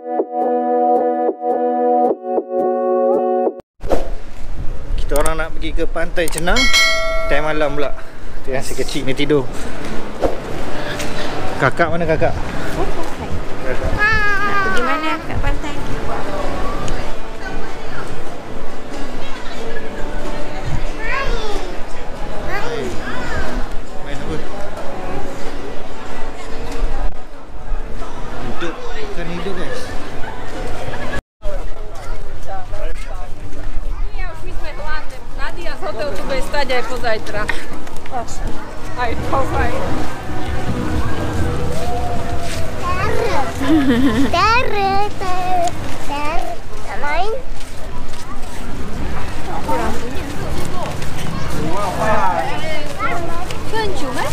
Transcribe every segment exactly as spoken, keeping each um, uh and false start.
Kita orang nak pergi ke Pantai Cenang. Time malam pula. Tu yang si kecil ni tidur. Kakak mana kakak? Kakak. Nak pergi mana kat pantai? Main apa? Hidup. Bukan hidup guys. Nadia, z hotelu tu bude stať aj pozajtra. Aj pozaj. Terre, terre, terre. Tak main? Kencur eh?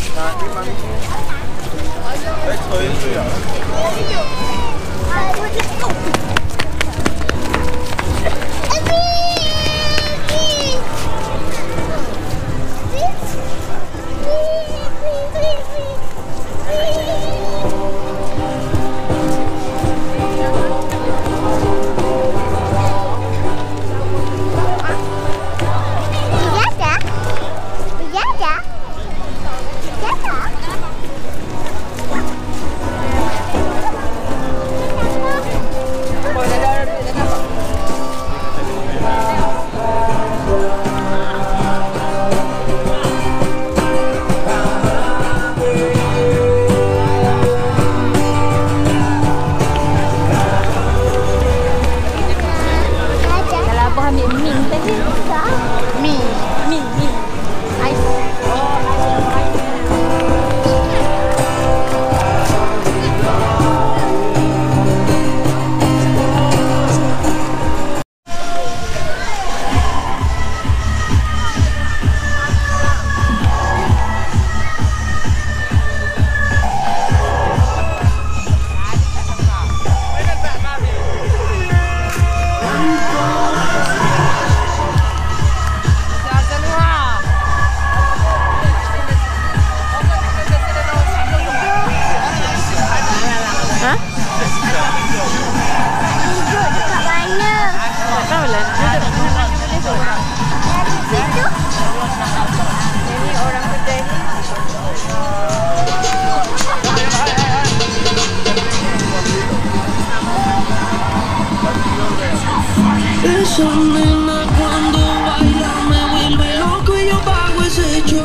Esa nena cuando baila me vuelve loco y yo pago ese show.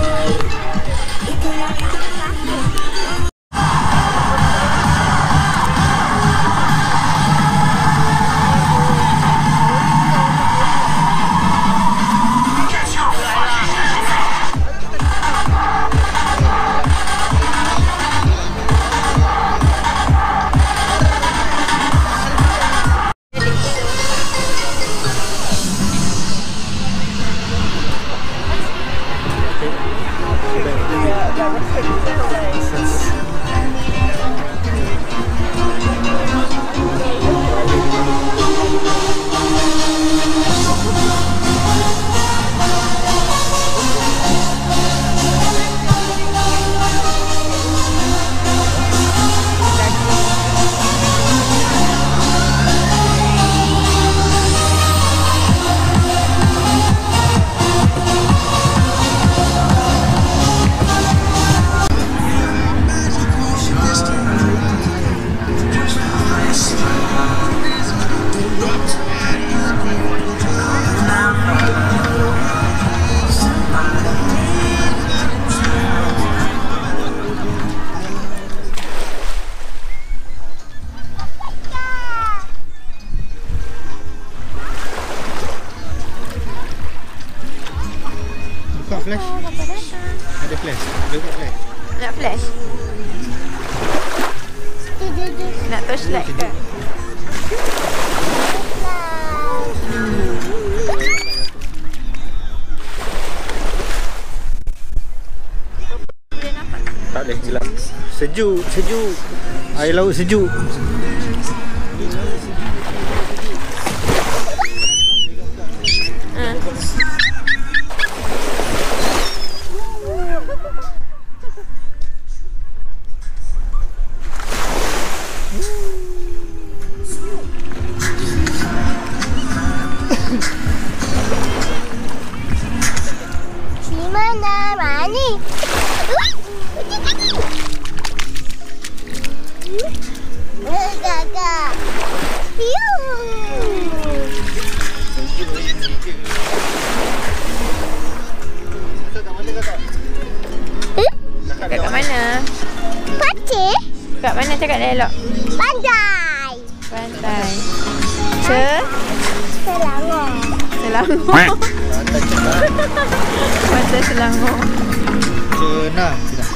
Flash? Ada flash? Ada flash? Nak flash? Nak torchlight ke? Tak boleh gelap. Sejuk, sejuk. Air laut sejuk. Kat ni. Ui, kucing kat ni. Eh, kakak. Yuh. Hmm? Kat kat mana? Pakcik. Kat mana cakap dah elok? Pantai. Pantai. Se? Selangor. Selangor. Pantai Cenang. Pantai Selangor. Cenang. Cenang.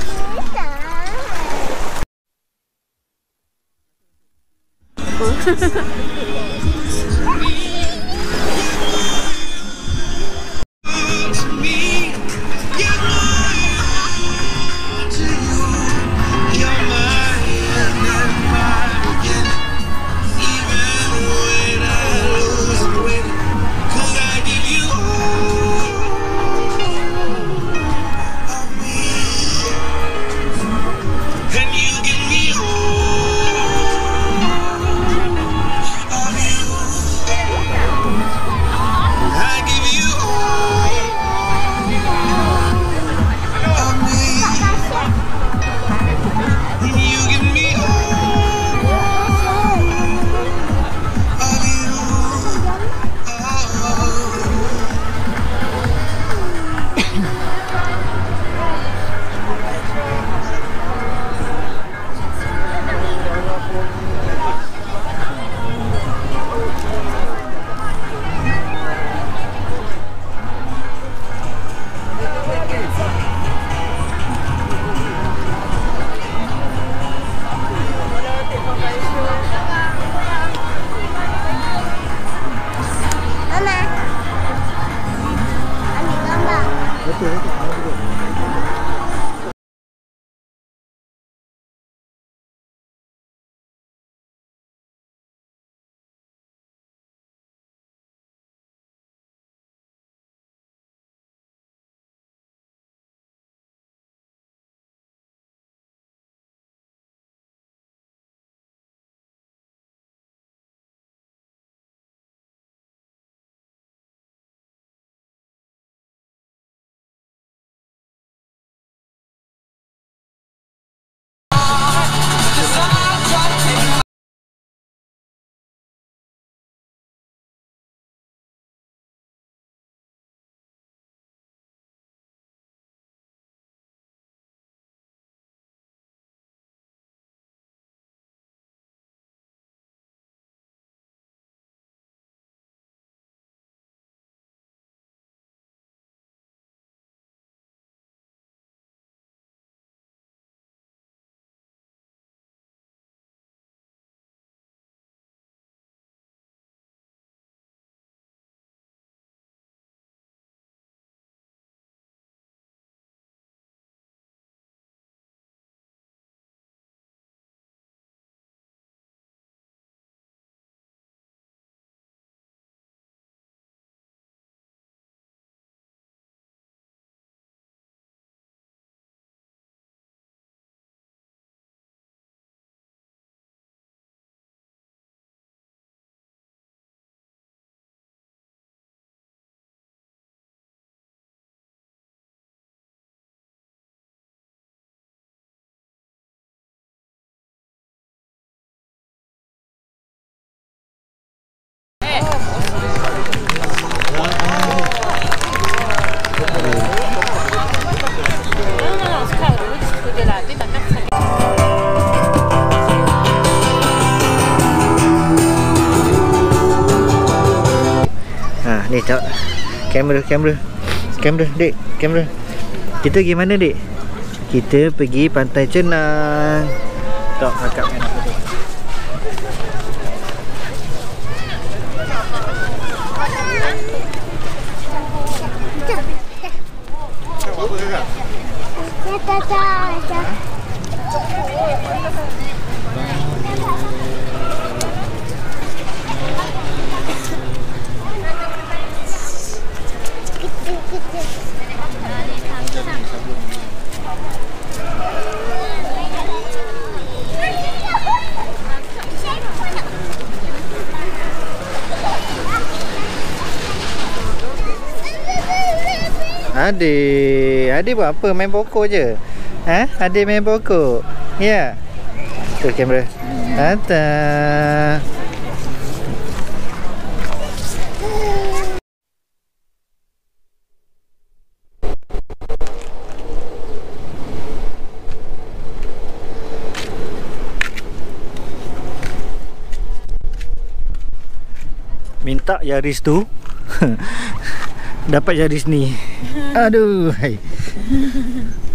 Ni tak. Kamera, kamera. Kamera, dek, kamera. Kita pergi mana, dek? Kita pergi Pantai Cenang. Tak, akak main apa tu. Apa kakak? Tak, tak, tak. Adik, adik buat apa? Main pokok je? Ha? Adik main pokok? Ya? Tu kamera. Atas. Minta Yaris tu dapat Yaris ni. Aduh, hai.